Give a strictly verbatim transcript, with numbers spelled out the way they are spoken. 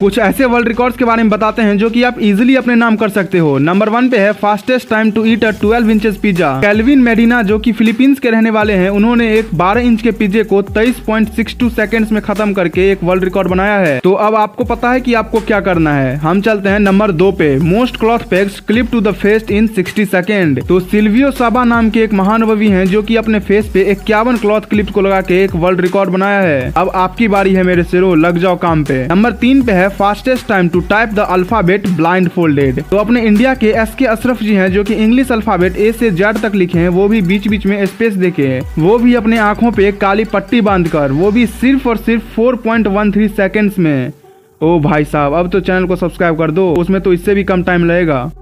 कुछ ऐसे world records के बारे में बताते हैं जो कि आप इजीली अपने नाम कर सकते हो। नंबर वन पे है fastest time to eat a twelve inches pizza. Calvin Medina जो कि फिलीपींस के रहने वाले हैं, उन्होंने एक बारह इंच के पिज्जे को तेईस पॉइंट सिक्स टू सेकंड्स में खत्म करके एक वर्ल्ड रिकॉर्ड बनाया है। तो अब आपको पता है कि आपको क्या करना है। हम चलते हैं नंबर दो पे, most cloth pegs clip to the face in sixty second. तो सिल्वियो साबा नाम के एक महानुभवी हैं जो कि अपने फेस पे इक्यावन क्लॉथ क्लिप को लगा के एक वर्ल्ड रिकॉर्ड बनाया है। अब आपकी बारी है मेरे शेरों, लग जाओ काम पे। नंबर तीन पे है fastest time to type the alphabet blindfolded. तो अपने इंडिया के एस के अशरफ जी हैं जो कि इंग्लिश अल्फाबेट ए से जेड तक लिखे हैं, वो भी बीच बीच में स्पेस देके, वो भी अपने आंखों पे काली पट्टी बांधकर, वो भी सिर्फ और सिर्फ four point one three seconds में। ओ भाई साहब, अब तो चैनल को सब्सक्राइब कर दो, उसमें तो इससे भी कम टाइम लगेगा।